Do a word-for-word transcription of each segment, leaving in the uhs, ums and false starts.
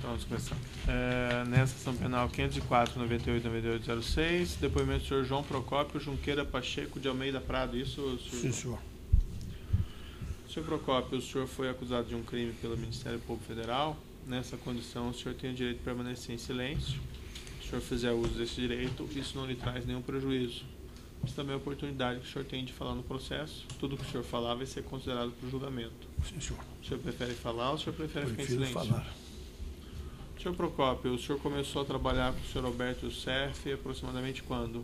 Vamos começar. É, nessa ação penal quinhentos e quatro, noventa e oito, noventa e oito, zero seis, depoimento do senhor João Procópio Junqueira Pacheco de Almeida Prado, isso, senhor? Sim, senhor. Senhor Procópio, o senhor foi acusado de um crime pelo Ministério Público Federal. Nessa condição, o senhor tem o direito de permanecer em silêncio. Se o senhor fizer uso desse direito, isso não lhe traz nenhum prejuízo. Mas também é a oportunidade que o senhor tem de falar no processo. Tudo que o senhor falar vai ser considerado para o julgamento. Sim, senhor. O senhor prefere falar ou o senhor prefere Eu ficar em prefiro silêncio? falar. Senhor Procópio, o senhor começou a trabalhar com o senhor Alberto Serf aproximadamente quando?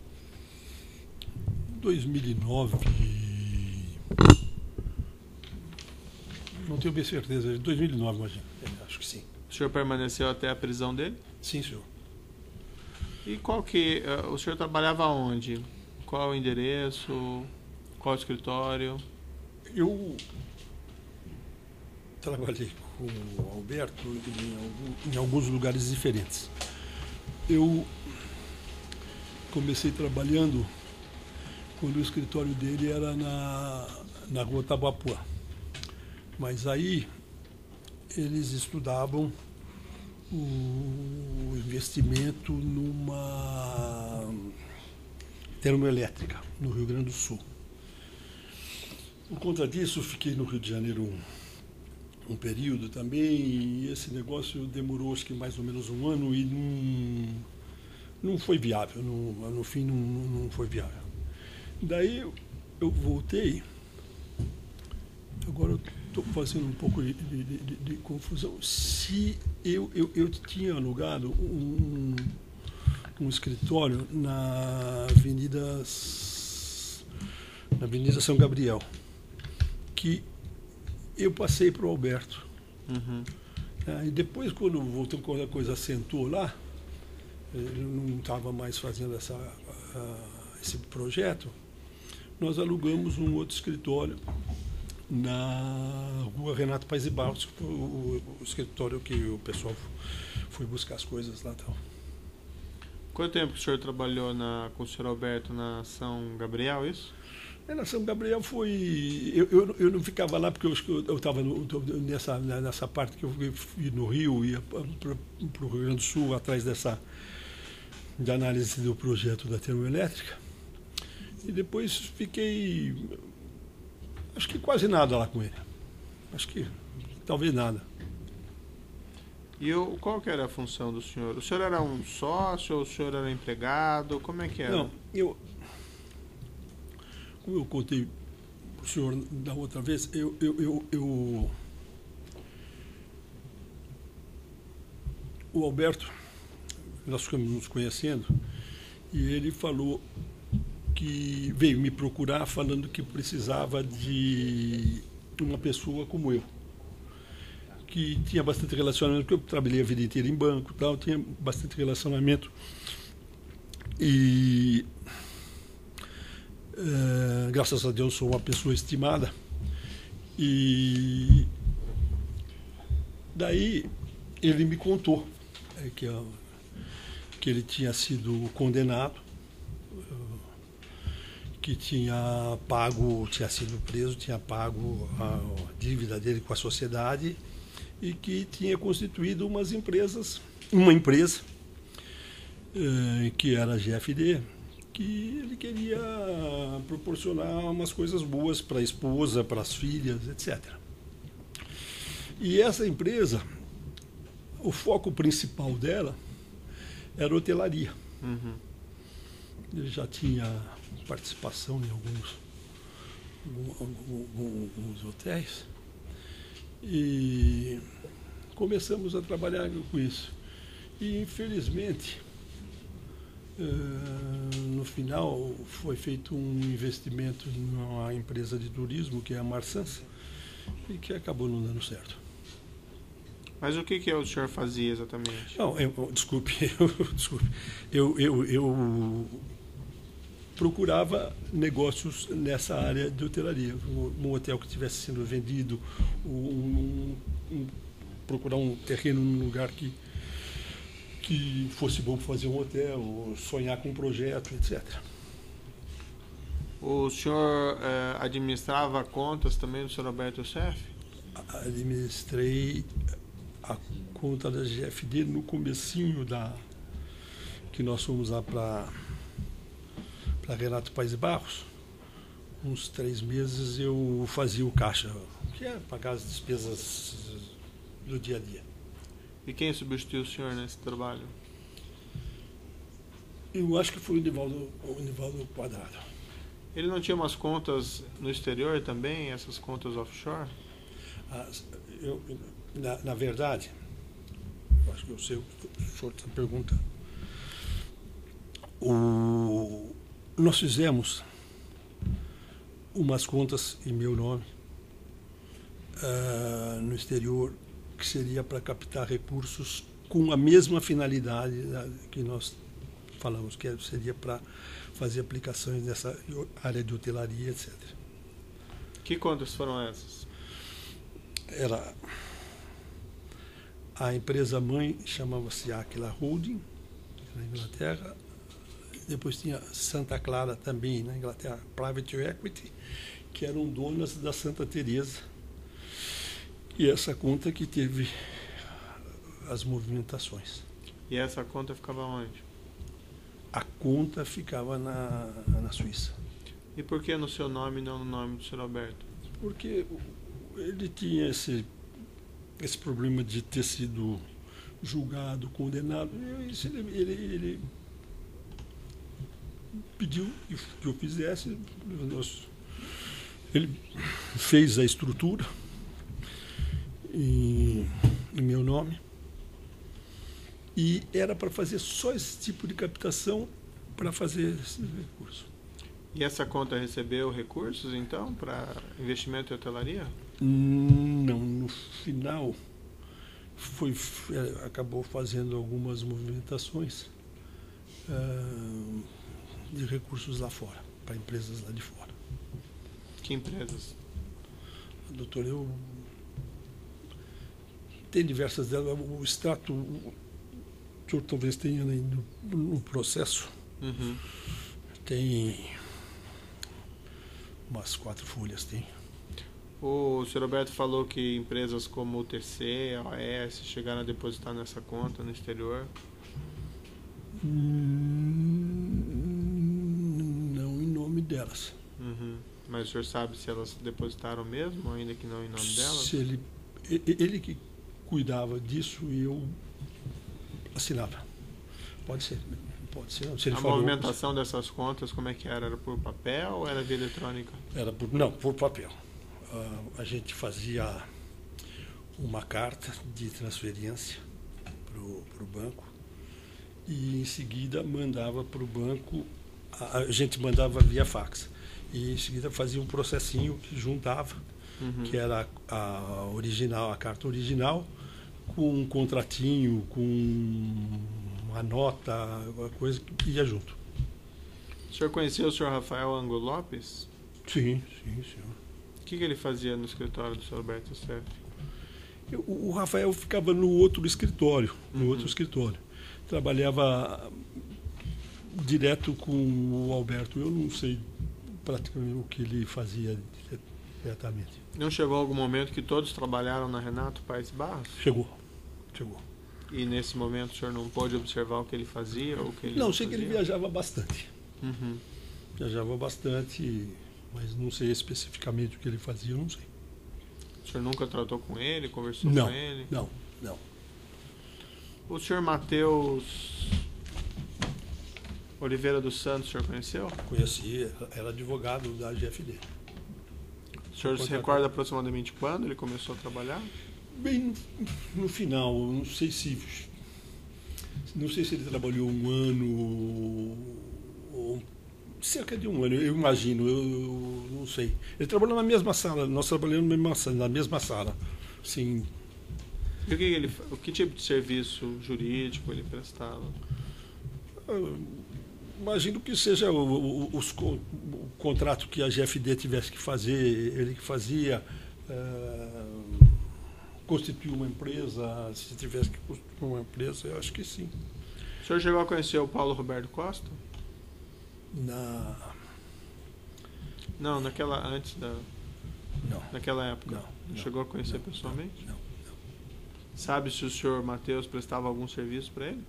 dois mil e nove. Não tenho bem certeza. dois mil e nove, imagina. É, acho que sim. O senhor permaneceu até a prisão dele? Sim, senhor. E qual que... Uh, o senhor trabalhava onde? Qual o endereço? Qual o escritório? Eu trabalhei com o Alberto em, algum, em alguns lugares diferentes. Eu comecei trabalhando quando o escritório dele era na, na rua Tabapuã. Mas aí eles estudavam o investimento numa termoelétrica no Rio Grande do Sul. Por conta disso, eu fiquei no Rio de Janeiro um, um período também, e esse negócio demorou acho que mais ou menos um ano e não, não foi viável, no, no fim não, não foi viável. Daí eu, eu voltei, agora eu estou fazendo um pouco de, de, de, de confusão. Se eu, eu, eu tinha alugado um, um escritório na Avenida, na Avenida São Gabriel, que eu passei para o Alberto. Uhum. Ah, e depois, quando voltou, quando a coisa assentou lá, ele não estava mais fazendo essa, uh, esse projeto, nós alugamos um outro escritório na rua Renato Paes de Barros, o, o, o escritório que o pessoal foi buscar as coisas lá. Tal. Quanto tempo que o senhor trabalhou na, com o senhor Alberto na São Gabriel, isso? É, na São Gabriel foi... Eu, eu, eu não ficava lá porque eu estava nessa, nessa parte que eu fui no Rio, ia para o Rio Grande do Sul, atrás dessa de análise do projeto da termoelétrica. E depois fiquei... Acho que quase nada lá com ele. Acho que talvez nada. E eu, qual que era a função do senhor? O senhor era um sócio ou o senhor era empregado? Como é que era? Não, eu... Como eu contei para o senhor da outra vez, eu, eu, eu, eu... O Alberto, nós ficamos nos conhecendo, e ele falou que veio me procurar falando que precisava de uma pessoa como eu, que tinha bastante relacionamento, porque eu trabalhei a vida inteira em banco e tal, tinha bastante relacionamento. E é, graças a Deus sou uma pessoa estimada. E daí ele me contou é, que, que ele tinha sido condenado, que tinha pago, tinha sido preso, tinha pago a dívida dele com a sociedade e que tinha constituído umas empresas, uma empresa eh, que era a G F D, que ele queria proporcionar umas coisas boas para a esposa, para as filhas, etcétera. E essa empresa, o foco principal dela era hotelaria. Uhum. Ele já tinha participação em alguns, alguns hotéis e começamos a trabalhar com isso. E, infelizmente, no final foi feito um investimento numa empresa de turismo, que é a Marsans, e que acabou não dando certo. Mas o que, que o senhor fazia exatamente? Não, eu, desculpe, eu, desculpe, eu, eu, eu procurava negócios nessa área de hotelaria, um hotel que estivesse sendo vendido, um, um, procurar um terreno num lugar que, que fosse bom para fazer um hotel, sonhar com um projeto, etcétera. O senhor eh, administrava contas também do senhor Alberto Serf? Administrei a conta da G F D no comecinho da que nós fomos lá para para Renato Paes Barros, uns três meses eu fazia o caixa, que é pagar as despesas do dia a dia. E quem substituiu o senhor nesse trabalho? Eu acho que foi o Nivaldo, o Nivaldo Quadrado. Ele não tinha umas contas no exterior também, essas contas offshore? Ah, eu, na, na verdade, eu acho que eu sei o que o senhor está perguntando. O, nós fizemos umas contas em meu nome uh, no exterior, que seria para captar recursos com a mesma finalidade que nós falamos, que seria para fazer aplicações nessa área de hotelaria, etcétera. Que contas foram essas? Era a empresa mãe, chamava-se Aquila Holding, na Inglaterra. Depois tinha Santa Clara também, na Inglaterra, Private Equity, que eram donas da Santa Teresa. E essa conta que teve as movimentações. E essa conta ficava onde? A conta ficava na, na Suíça. E por que no seu nome e não no nome do senhor Alberto? Porque ele tinha esse, esse problema de ter sido julgado, condenado. E ele, ele, ele pediu que eu fizesse. Ele fez a estrutura em, em meu nome. E era para fazer só esse tipo de captação para fazer esse recurso. E essa conta recebeu recursos, então, para investimento em hotelaria? Não, no final foi, acabou fazendo algumas movimentações uh, de recursos lá fora, para empresas lá de fora. Que empresas? Doutor, eu... Tem diversas delas. O extrato... O senhor talvez tenha aí no, no processo. Uhum. Tem umas quatro folhas, tem. O senhor Roberto falou que empresas como o T C, a O S, chegaram a depositar nessa conta no exterior. Hum, não em nome delas. Uhum. Mas o senhor sabe se elas depositaram mesmo, ainda que não em nome delas? Se ele, ele que cuidava disso e eu assinava. Pode ser. Pode ser. Se ele a falou, movimentação dessas contas, como é que era? Era por papel ou era via eletrônica? Era por, não, por papel. Uh, a gente fazia uma carta de transferência para o banco e em seguida mandava para o banco, a, a gente mandava via fax. E em seguida fazia um processinho que juntava, uhum. que era a, a original, a carta original, com um contratinho, com uma nota, uma coisa que ia junto. O senhor conheceu o senhor Rafael Ango Lopes? Sim, sim, senhor. O que, que ele fazia no escritório do senhor Alberto Seff? O, o Rafael ficava no outro escritório, no uhum. outro escritório. Trabalhava direto com o Alberto. Eu não sei praticamente o que ele fazia diretamente. Não chegou algum momento que todos trabalharam na Renato Paes Barros? Chegou, chegou. E nesse momento o senhor não pôde observar o que ele fazia? Ou o que ele não, não sei fazia? Que ele viajava bastante. Uhum. Viajava bastante, mas não sei especificamente o que ele fazia, eu não sei. O senhor nunca tratou com ele, conversou não, com ele? Não, não. O senhor Matheus Oliveira dos Santos, o senhor conheceu? Conheci, era advogado da G F D. O senhor se recorda aproximadamente quando ele começou a trabalhar? Bem no, no final, não sei se não sei se ele trabalhou um ano ou cerca de um ano, eu imagino, eu, eu não sei. Ele trabalhou na mesma sala, nós trabalhamos na mesma sala, na mesma sala. Sim. E o que ele, o que tipo de serviço jurídico ele prestava? Eu imagino que seja o, o, os, o contrato que a G F D tivesse que fazer, ele que fazia, uh, constituir uma empresa, se tivesse que constituir uma empresa, eu acho que sim. O senhor chegou a conhecer o Paulo Roberto Costa? Na... Não, naquela, antes da... Não. Naquela época? Não. Não não chegou a conhecer não, pessoalmente? Não, não. Sabe se o senhor Matheus prestava algum serviço para ele?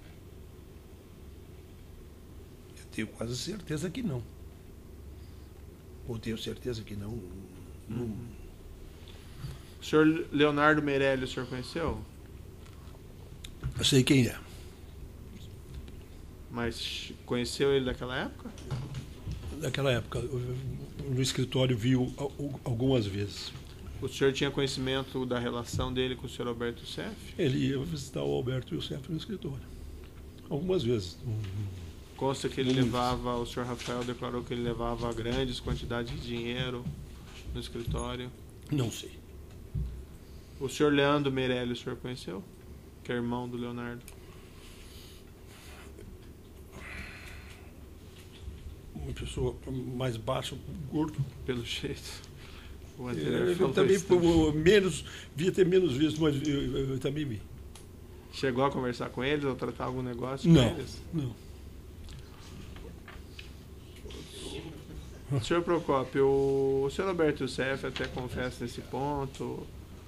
Eu tenho quase certeza que não. Ou tenho certeza que não. não... Uhum. O senhor Leonardo Meirelles, o senhor conheceu? Eu sei quem é. Mas conheceu ele daquela época? Daquela época, no escritório viu algumas vezes. O senhor tinha conhecimento da relação dele com o senhor Alberto Youssef? Ele ia visitar o Alberto Youssef no escritório. Algumas vezes. Consta que ele Muito. levava, o senhor Rafael declarou que ele levava grandes quantidades de dinheiro no escritório. Não sei. O senhor Leandro Meirelles, o senhor conheceu? Que é irmão do Leonardo. Uma pessoa mais baixa, gordo. Pelo jeito. O anterior eu também por, menos, via ter menos vezes, mas eu, eu, eu também vi. Chegou a conversar com eles ou tratar algum negócio não, com eles? Não. Senhor Procópio, o senhor Alberto Youssef até confessa nesse ponto.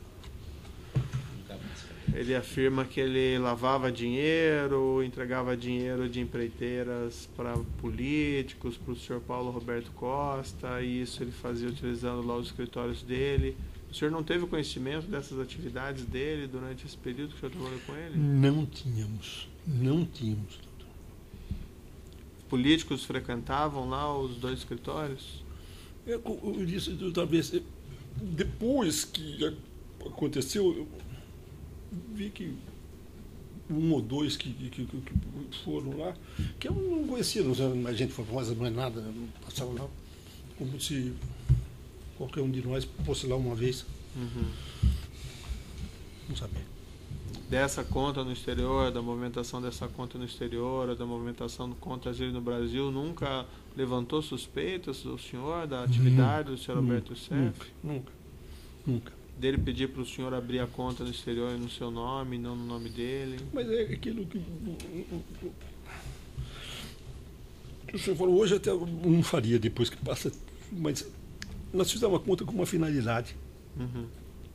Ele afirma que ele lavava dinheiro, entregava dinheiro de empreiteiras para políticos, para o senhor Paulo Roberto Costa, e isso ele fazia utilizando lá os escritórios dele. O senhor não teve conhecimento dessas atividades dele durante esse período que o senhor trabalhou com ele? Não tínhamos, não tínhamos. Políticos frequentavam lá os dois escritórios? Eu, eu disse, talvez, depois que aconteceu, eu vi que um ou dois que, que, que, que foram lá, que eu não conhecia, não, a gente foi famosa, não é nada, passava lá como se qualquer um de nós fosse lá uma vez. Uhum. Não sabia. Dessa conta no exterior, da movimentação dessa conta no exterior, da movimentação de contas dele no Brasil, nunca levantou suspeitas do senhor, da atividade do senhor Alberto Youssef? Nunca, nunca, nunca. Dele pedir para o senhor abrir a conta no exterior no seu nome, não no nome dele? Mas é aquilo que, que o senhor falou hoje, até eu não faria depois que passa, mas nós fizemos uma conta com uma finalidade. Uhum.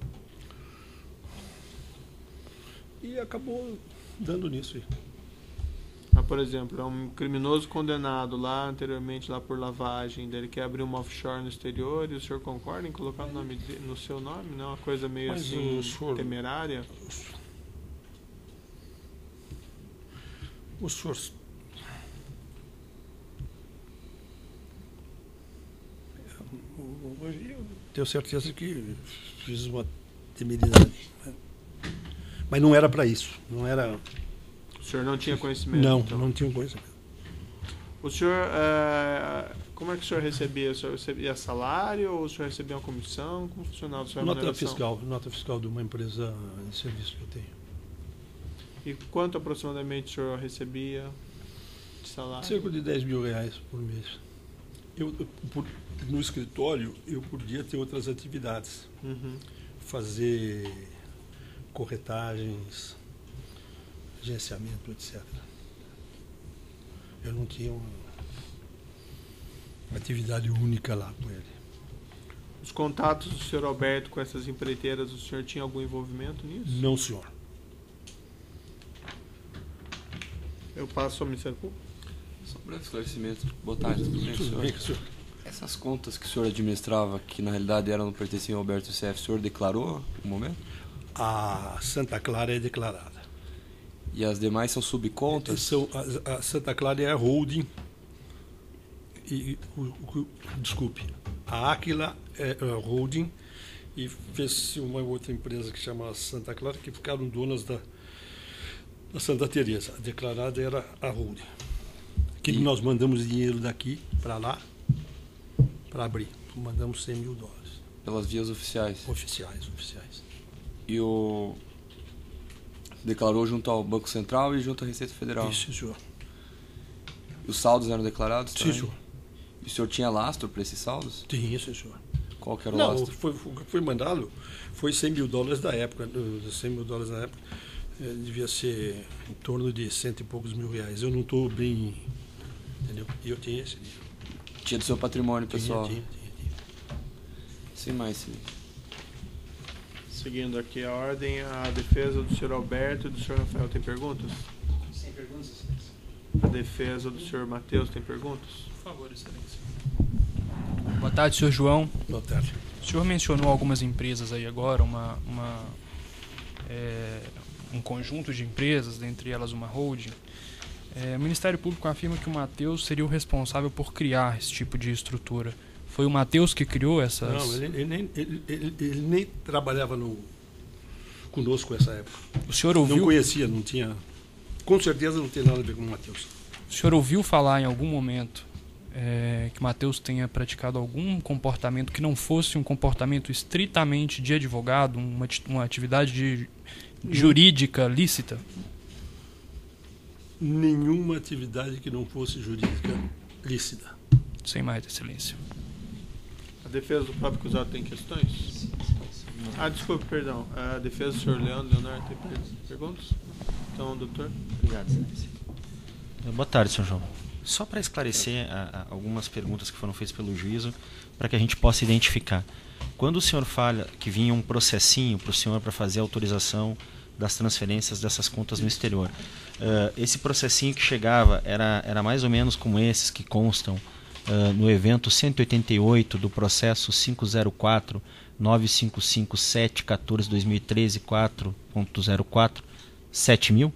E acabou dando nisso aí. Ah, por exemplo, é um criminoso condenado lá anteriormente lá por lavagem, dele quer abrir uma offshore no exterior e o senhor concorda em colocar o nome de, no seu nome? Não é uma coisa meio Mas assim o senhor, temerária? O senhor eu tenho certeza que fiz uma temeridade. Mas não era para isso. Não era. O senhor não tinha conhecimento? Não, então. não tinha conhecimento. O senhor, é, como é que o senhor recebia? O senhor recebia salário ou o senhor recebia uma comissão? Como funcionava a sua Nota fiscal, nota fiscal de uma empresa de serviço que eu tenho. E quanto aproximadamente o senhor recebia de salário? Cerca de dez mil reais por mês. Eu, por, no escritório, eu podia ter outras atividades. Uhum. Fazer corretagens, agenciamento, etcétera. Eu não tinha uma atividade única lá com ele. Os contatos do senhor Alberto com essas empreiteiras, o senhor tinha algum envolvimento nisso? Não, senhor. Eu passo ao Ministério Público. Só um breve esclarecimento. Boa tarde, tudo bem, senhor? Bem, senhor? Essas contas que o senhor administrava, que na realidade eram, não pertenciam ao Alberto Youssef, o senhor declarou no momento? A Santa Clara é declarada. E as demais são subcontas? São, a, a Santa Clara é a holding. E, o, o, desculpe, a Áquila é a holding e fez-se uma outra empresa que chama Santa Clara, que ficaram donas da, da Santa Teresa. A declarada era a holding. Que e... nós mandamos dinheiro daqui para lá para abrir. Mandamos cem mil dólares. Pelas vias oficiais? Oficiais, oficiais. E o... declarou junto ao Banco Central e junto à Receita Federal? Isso, senhor. E os saldos eram declarados também? Sim, senhor. E o senhor tinha lastro para esses saldos? Tinha, sim, senhor. Qual que era o Não, lastro? Foi, foi, foi mandado, foi cem mil dólares da época. cem mil dólares da época eh, devia ser em torno de cento e poucos mil reais. Eu não estou bem... Entendeu? E eu tinha esse dinheiro. Tinha do seu patrimônio Tinha, pessoal? Tinha, tinha, tinha. Sim, mais sim. Seguindo aqui a ordem, a defesa do senhor Alberto e do senhor Rafael tem perguntas? Sem perguntas, excelência. A defesa do senhor Matheus tem perguntas? Por favor, excelência. Boa tarde, senhor João. Boa tarde. O senhor mencionou algumas empresas aí agora, uma, uma, é, um conjunto de empresas, dentre elas uma holding. É, o Ministério Público afirma que o Matheus seria o responsável por criar esse tipo de estrutura. Foi o Matheus que criou essas... Não, ele, ele, nem, ele, ele, ele nem trabalhava no, conosco nessa época. O senhor ouviu... Não conhecia, não tinha... Com certeza não tem nada a ver com o Matheus. O senhor ouviu falar em algum momento é, que o Matheus tenha praticado algum comportamento que não fosse um comportamento estritamente de advogado, uma, uma atividade de, jurídica lícita? Nenhuma atividade que não fosse jurídica lícita. Sem mais, excelência. A defesa do próprio acusado tem questões? Ah, desculpe, perdão. A defesa do senhor Leandro Leonardo tem perguntas? Então, doutor. Obrigado, excelência. Boa tarde, senhor João. Só para esclarecer a, a, algumas perguntas que foram feitas pelo juízo, para que a gente possa identificar. Quando o senhor fala que vinha um processinho para o senhor para fazer a autorização das transferências dessas contas no exterior, uh, esse processinho que chegava era, era mais ou menos como esses que constam uh, no evento cento e oitenta e oito do processo cinco zero quatro nove cinco cinco sete um quatro dois mil e treze quatro ponto zero quatro sete mil?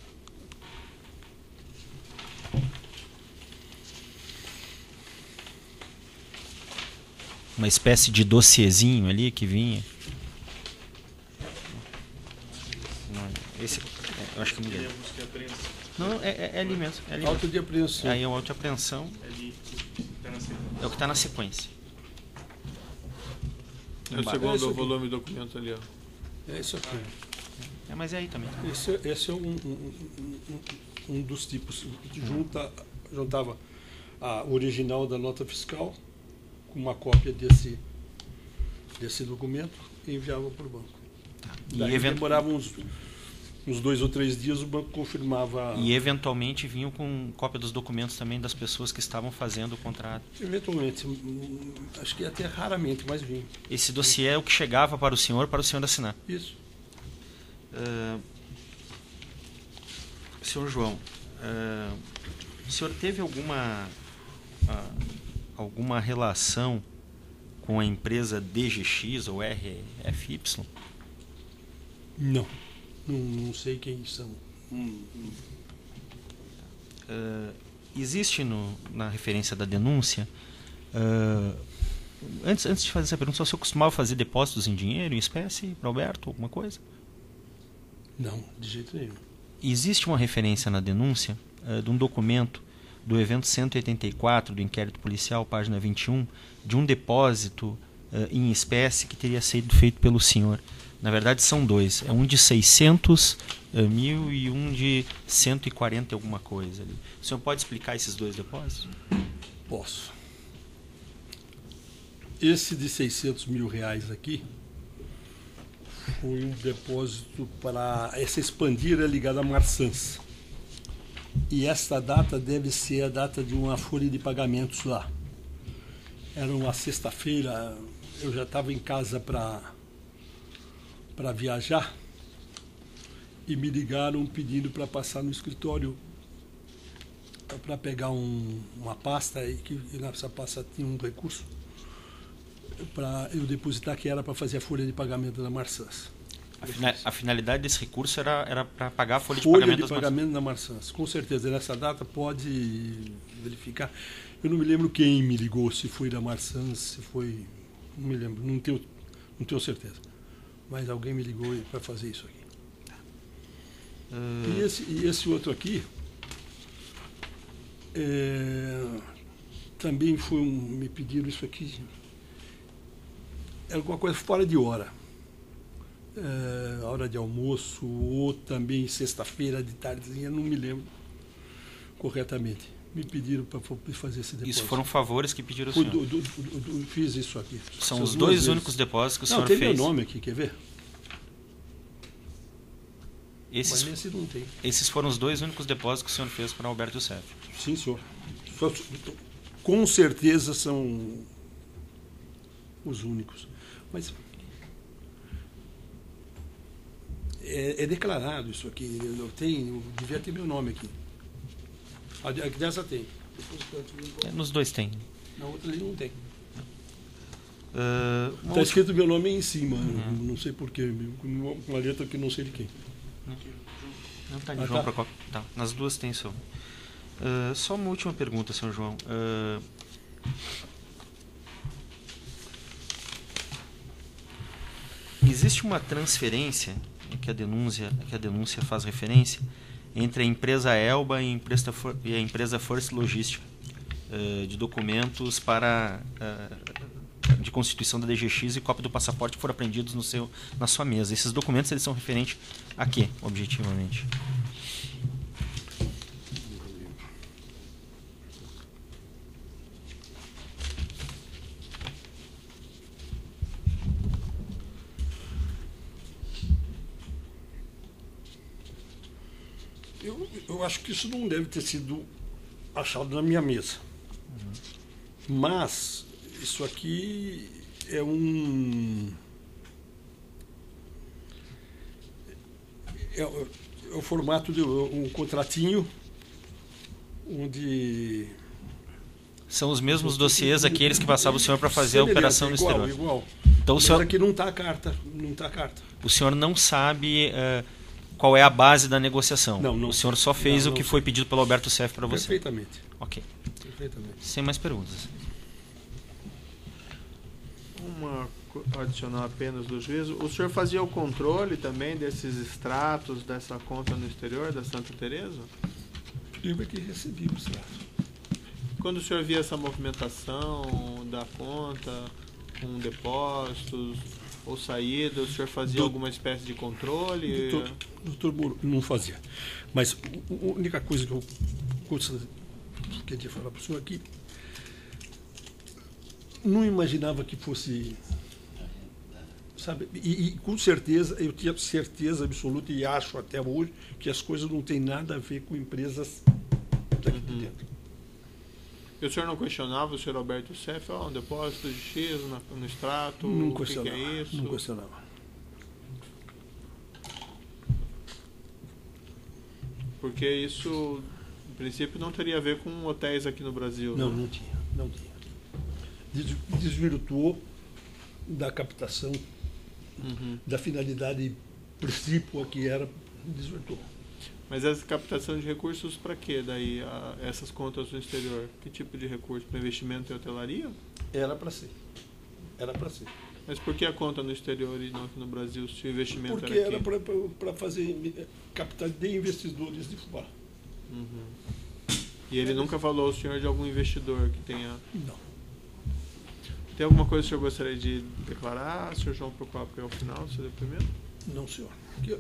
Uma espécie de dossiezinho ali que vinha. Não, esse, é, eu acho que eu me lembro. Não, é, é, é ali mesmo. É ali Auto mesmo. de apreensão. Aí é o auto de apreensão. É o que está na sequência. É o segundo volume do documento ali, ó. É isso aqui. É, mas é aí também. Esse, esse é um, um, um, um dos tipos. Junta, juntava a original da nota fiscal com uma cópia desse, desse documento e enviava para o banco. Tá. Daí E event... demorava uns, uns dois ou três dias, o banco confirmava. E eventualmente vinham com cópia dos documentos também das pessoas que estavam fazendo o contrato. Eventualmente, acho que até raramente, mas vinha. Esse dossiê é o que chegava para o senhor, para o senhor assinar. Isso. Uh, senhor João, uh, o senhor teve alguma uh, alguma relação com a empresa D G X ou R F Y? Não, não, não sei quem são. Hum, hum. Uh, existe no, na referência da denúncia, uh, antes, antes de fazer essa pergunta, o senhor costumava fazer depósitos em dinheiro, em espécie, para Alberto, alguma coisa? Não, de jeito nenhum. Existe uma referência na denúncia uh, de um documento do evento cento e oitenta e quatro do inquérito policial, página vinte e um, de um depósito uh, em espécie que teria sido feito pelo senhor. Na verdade são dois, é um de seiscentos mil e um de cento e quarenta e alguma coisa ali. O senhor pode explicar esses dois depósitos? Posso. Esse de seiscentos mil reais aqui foi um depósito para essa Expandir é ligada a Marsans. E esta data deve ser a data de uma folha de pagamentos lá. Era uma sexta-feira, eu já estava em casa para para viajar e me ligaram pedindo para passar no escritório para pegar um, uma pasta e que e nessa pasta tinha um recurso para eu depositar, que era para fazer a folha de pagamento da Marsans. A, fina, a finalidade desse recurso era, era para pagar a folha, folha de pagamento, de das pagamento da Marsans. Com certeza, nessa data pode verificar. Eu não me lembro quem me ligou, se foi da Marsans, se foi... Não me lembro, não tenho, não tenho certeza. Mas alguém me ligou para fazer isso aqui. Uh... E, esse, e esse outro aqui é, também foi um, me pediram isso aqui. É alguma coisa fora de hora. É, hora de almoço, ou também sexta-feira de tardezinha, não me lembro corretamente. Me pediram para fazer esse depósito. Isso foram favores que pediram o Foi senhor? Do, do, do, do, fiz isso aqui. São Essas os dois vezes. únicos depósitos que o não, senhor tem fez? Tem meu nome aqui, quer ver? Esses, Mas nesse não tem. Esses foram os dois únicos depósitos que o senhor fez para Alberto Youssef? Sim, senhor. Com certeza são os únicos. Mas É, é declarado isso aqui. Eu tenho, eu devia ter meu nome aqui. A dessa tem. É, nos dois tem. Na outra ali não tem. Uh, Está outra... escrito meu nome em cima. Uhum. Não sei porquê. Com uma letra que não sei de quem. Não tá de ah, João tá. Procópio. Tá. Nas duas tem, seu. Uh, só uma última pergunta, senhor João. Uh, existe uma transferência que a denúncia, que a denúncia faz referência entre a empresa Elba e a empresa, e a empresa First Logística uh, de documentos para uh, de constituição da D G X e cópia do passaporte que foram apreendidos no seu, na sua mesa. Esses documentos eles são referentes a quê, objetivamente? Eu, eu acho que isso não deve ter sido achado na minha mesa. Uhum. Mas isso aqui é um... É, é o formato de um contratinho onde... São os mesmos dossiês aqueles que passavam o senhor para fazer a operação no igual, exterior. Igual. Então, o Mas senhor... aqui não está a carta. Não tá a carta. O senhor não sabe uh, qual é a base da negociação. Não, não. O senhor só fez não, o que não. foi pedido pelo Alberto Seff para você. Perfeitamente. Ok. Perfeitamente. Sem mais perguntas. Uma adicional apenas do juízo. O senhor fazia o controle também desses extratos dessa conta no exterior da Santa Teresa? Eu é que recebi o extrato. Quando o senhor via essa movimentação da conta, com depósitos ou saídas, o senhor fazia Do, alguma espécie de controle? Doutor, doutor Moro, não fazia. Mas a única coisa que eu queria falar para o senhor aqui, não imaginava que fosse... Sabe? E, e com certeza, eu tinha certeza absoluta e acho até hoje que as coisas não têm nada a ver com empresas daqui de Uhum. dentro. E o senhor não questionava o senhor Alberto Seff, ó, um depósito de X no, no extrato, Não o que, que questionava. é isso? Não questionava. Porque isso, em princípio, não teria a ver com hotéis aqui no Brasil. Não, né? não tinha. Não tinha. Des- Desvirtuou da captação, Uhum. da finalidade principal que era, desvirtuou. Mas essa captação de recursos para quê? Daí, a, essas contas no exterior? Que tipo de recurso? Para investimento em hotelaria? Era para ser. Era para ser. Mas por que a conta no exterior e não aqui no Brasil, se o investimento Porque era era aqui? para fazer captar de investidores de fora. Uhum. E ele nunca falou ao senhor de algum investidor que tenha... Não. Tem alguma coisa que o senhor gostaria de declarar, senhor João Procópio, ao final do seu depoimento? Não, senhor. Aqui,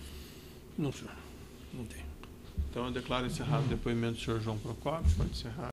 não, senhor. Não tem. Então eu declaro encerrado o depoimento do senhor João Procópio. Pode encerrar.